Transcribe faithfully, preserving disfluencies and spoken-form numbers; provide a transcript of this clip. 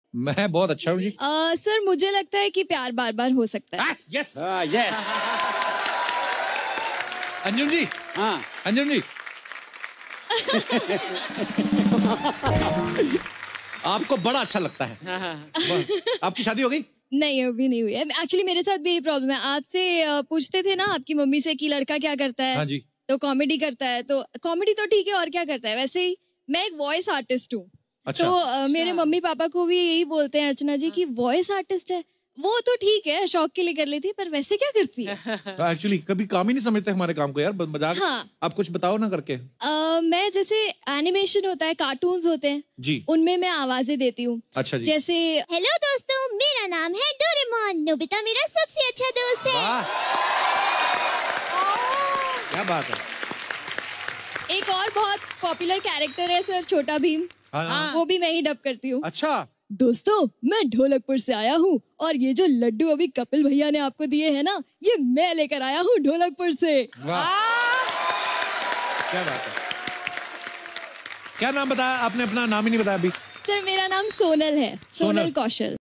मैं बहुत अच्छा हूँ जी। uh, सर मुझे लगता है कि प्यार बार बार हो सकता है। Yes yes. अंजुम जी। हाँ अंजुम जी आपको बड़ा अच्छा लगता है। आपकी शादी हो गई? नहीं अभी नहीं हुई है। एक्चुअली मेरे साथ भी यही प्रॉब्लम है। आपसे पूछते थे ना आपकी मम्मी से कि लड़का क्या करता है। हाँ जी। तो कॉमेडी करता है। तो कॉमेडी तो ठीक है, और क्या करता है। वैसे ही मैं एक वॉइस आर्टिस्ट हूँ। अच्छा। तो uh, मेरे मम्मी पापा को भी यही बोलते हैं अर्चना जी कि वॉइस आर्टिस्ट है, वो तो ठीक है शौक के लिए कर लेती है, पर वैसे क्या करती है। एक्चुअली कभी काम ही नहीं समझते हमारे काम को यार, मजाक। हाँ। आप कुछ बताओ ना करके। uh, मैं जैसे एनिमेशन होता है, कार्टून्स होते हैं जी, उनमें मैं आवाजें देती हूँ। अच्छा जी। जैसे हेलो दोस्तों, मेरा नाम है डोरेमोन, नोबिता मेरा सबसे अच्छा दोस्त है। क्या बात है। एक और बहुत पॉपुलर कैरेक्टर है सर, छोटा भीम। हाँ। वो भी मैं ही डब करती हूँ। अच्छा। दोस्तों मैं ढोलकपुर से आया हूँ, और ये जो लड्डू अभी कपिल भैया ने आपको दिए हैं ना, ये मैं लेकर आया हूँ ढोलकपुर से। वाह क्या बात है। क्या नाम बताया आपने? अपना नाम ही नहीं बताया अभी। सर मेरा नाम सोनल है, सोनल, सोनल कौशल।